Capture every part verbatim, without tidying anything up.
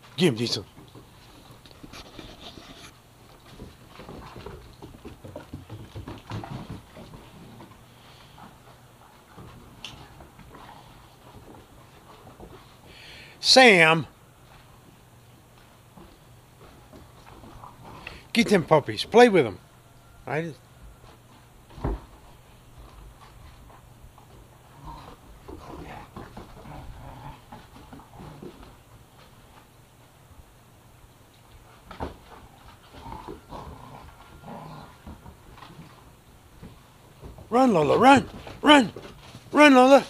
Get him, Diesel. Sam, get them puppies. Play with them. Right? Run, Lola, run, run, run, Lola.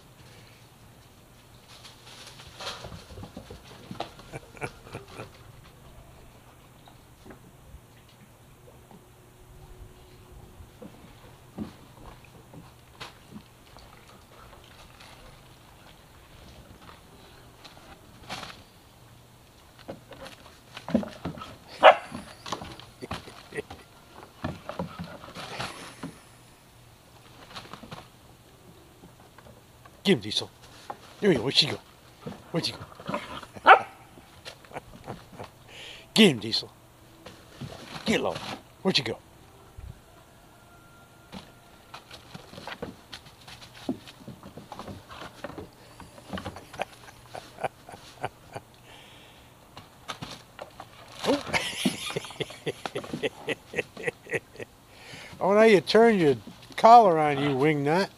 Get him, Diesel. There we go. Where'd she go? Where'd she go? Get him, Diesel. Get Lola. Where'd you go? Oh. Oh, now you turn your collar on, you wingnut.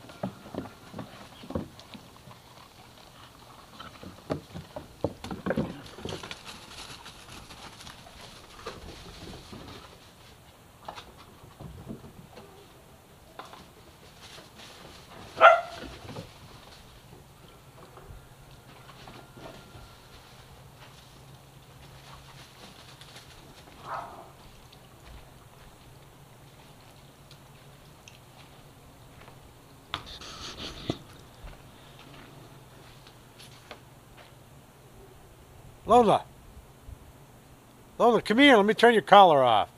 Lola. Lola, come here. Let me turn your collar off.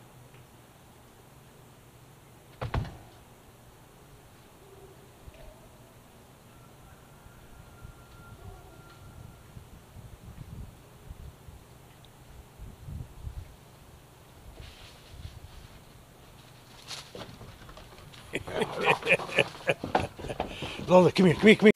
Lola, come here, come here, come here.